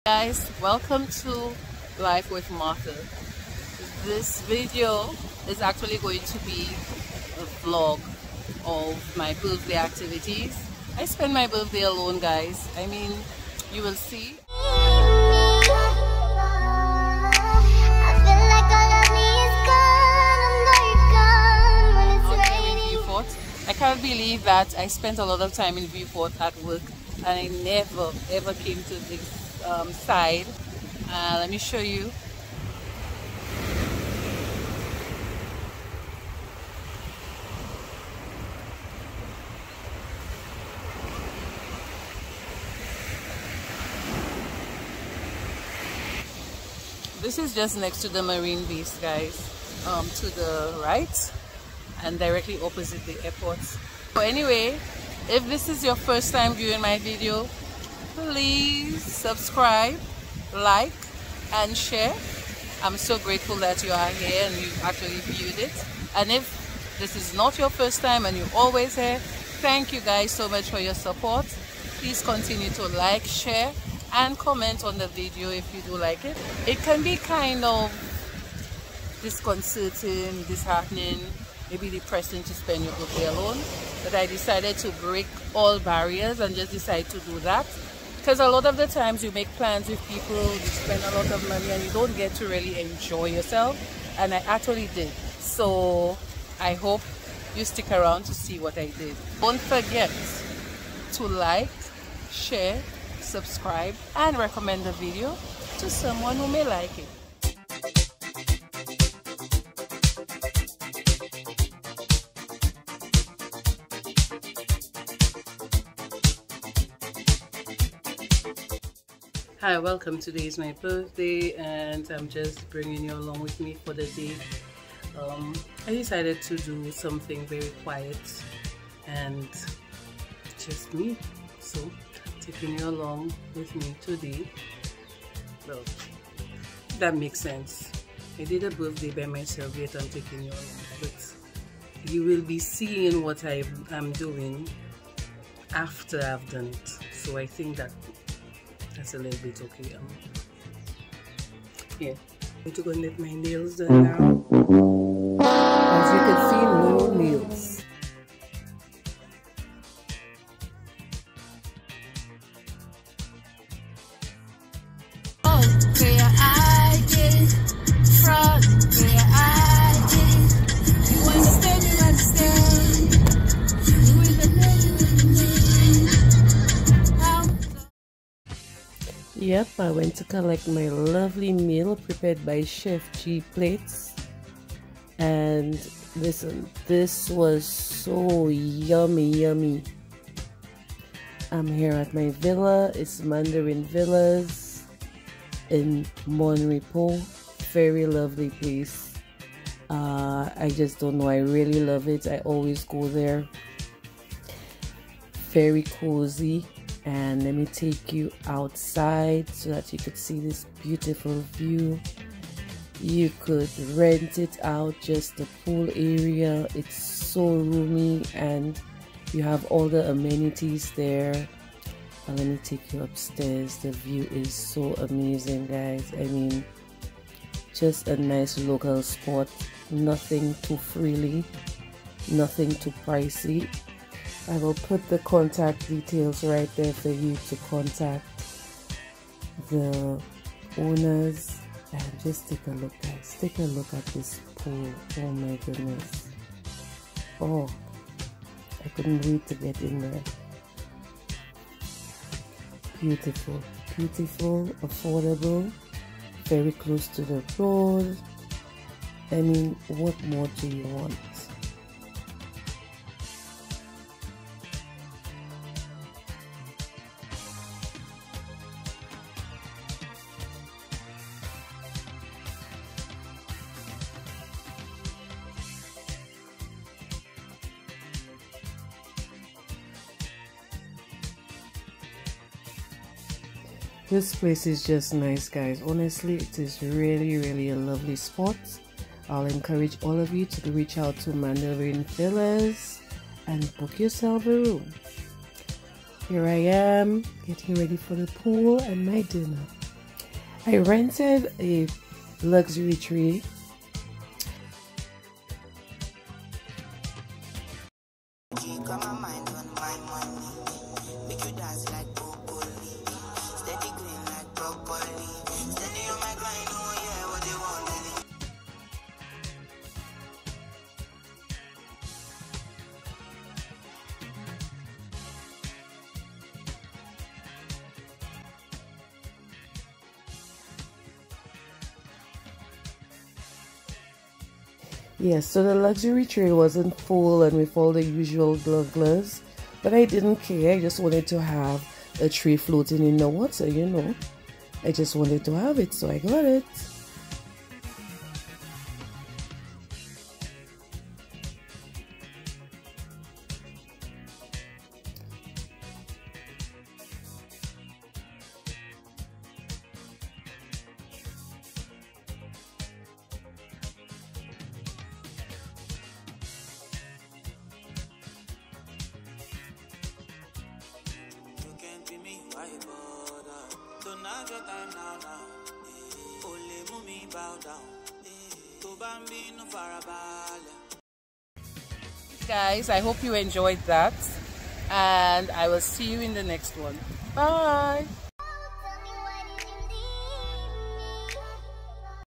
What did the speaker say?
Guys, welcome to Life with Martha. This video is actually going to be a vlog of my birthday activities. I spend my birthday alone, guys. I mean, you will see. I can't believe that I spent a lot of time in Viewport at work and I never ever came to this side. Let me show you. This is just next to the Marine Base, guys, to the right and directly opposite the airport. So anyway, if this is your first time viewing my video, please subscribe, like and share. I'm so grateful that you are here and you actually viewed it. And if this is not your first time and you're always here, thank you guys so much for your support. Please continue to like, share and comment on the video if you do like it. It can be kind of disconcerting, disheartening, maybe depressing to spend your birthday alone, but I decided to break all barriers and just decide to do that, because a lot of the times you make plans with people, you spend a lot of money and you don't get to really enjoy yourself, and I actually did. So I hope you stick around to see what I did. Don't forget to like, share, subscribe and recommend the video to someone who may like it. Hi, welcome. Today is my birthday and I'm just bringing you along with me for the day. I decided to do something very quiet and just me, so taking you along with me today. Well, that makes sense. I did a birthday by myself, yet I'm taking you along, but you will be seeing what I'm doing after I've done it, so I think that's a little bit okay. Yeah, I'm going to go and get my nails done now. As you can see, no nails. Yep, I went to collect my lovely meal prepared by Chef G Plates, and listen, this was so yummy. I'm here at my villa. It's Mandarin Villas in Mon Repos. Very lovely place. I just don't know, I really love it. I always go there. Very cozy. And let me take you outside so that you could see this beautiful view. You could rent it out, just the pool area. It's so roomy and you have all the amenities there. And let me take you upstairs. The view is so amazing, guys. I mean, just a nice local spot. Nothing too frilly, nothing too pricey. I will put the contact details right there for you to contact the owners. And just take a look, guys. Take a look at this pool. Oh my goodness. Oh, I couldn't wait to get in there. Beautiful, beautiful, affordable, very close to the road. I mean, what more do you want? This place is just nice, guys. Honestly, it is really a lovely spot. I'll encourage all of you to reach out to Mandarin Villas and book yourself a room. Here I am getting ready for the pool and my dinner. I rented a luxury tree. Yes, so the luxury tray wasn't full and with all the usual gloves, but I didn't care. I just wanted to have a tray floating in the water, you know. I just wanted to have it, so I got it. Guys, I hope you enjoyed that, and I will see you in the next one. Bye.